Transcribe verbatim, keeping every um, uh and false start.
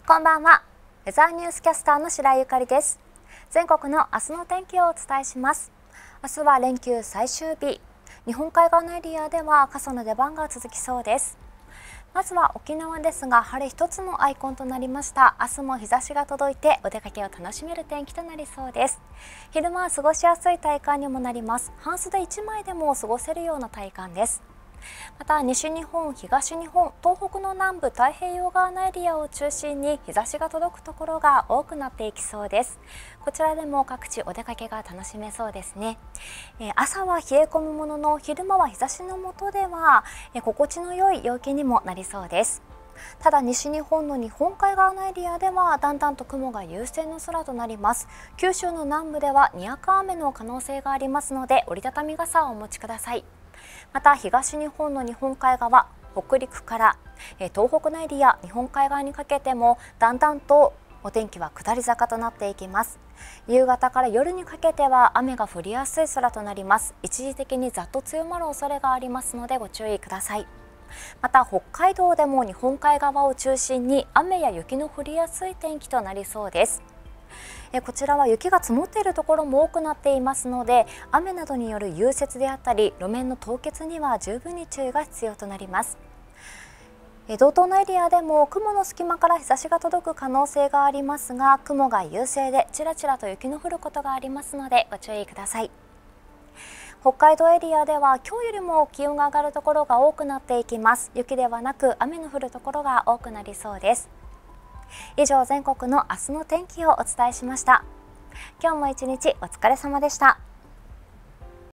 こんばんは。ウェザーニュースキャスターの白井ゆかりです。全国の明日の天気をお伝えします。明日は連休最終日。日本海側のエリアでは傘の出番が続きそうです。まずは沖縄ですが、晴れ一つのアイコンとなりました。明日も日差しが届いてお出かけを楽しめる天気となりそうです。昼間は過ごしやすい体感にもなります。半袖いちまいでも過ごせるような体感です。また西日本、東日本、東北の南部、太平洋側のエリアを中心に日差しが届くところが多くなっていきそうです。こちらでも各地お出かけが楽しめそうですね。えー、朝は冷え込むものの、昼間は日差しの下では、えー、心地の良い陽気にもなりそうです。ただ西日本の日本海側のエリアではだんだんと雲が優勢の空となります。九州の南部ではにわか雨の可能性がありますので、折りたたみ傘をお持ちください。また東日本の日本海側、北陸から東北のエリア、日本海側にかけてもだんだんとお天気は下り坂となっていきます。夕方から夜にかけては雨が降りやすい空となります。一時的にざっと強まる恐れがありますのでご注意ください。また北海道でも日本海側を中心に雨や雪の降りやすい天気となりそうです。こちらは雪が積もっているところも多くなっていますので、雨などによる融雪であったり路面の凍結には十分に注意が必要となります。道東のエリアでも雲の隙間から日差しが届く可能性がありますが、雲が優勢でちらちらと雪の降ることがありますのでご注意ください。北海道エリアでは今日よりも気温が上がるところが多くなっていきます。雪ではなく雨の降るところが多くなりそうです。以上、全国の明日の天気をお伝えしました。今日も一日お疲れ様でした。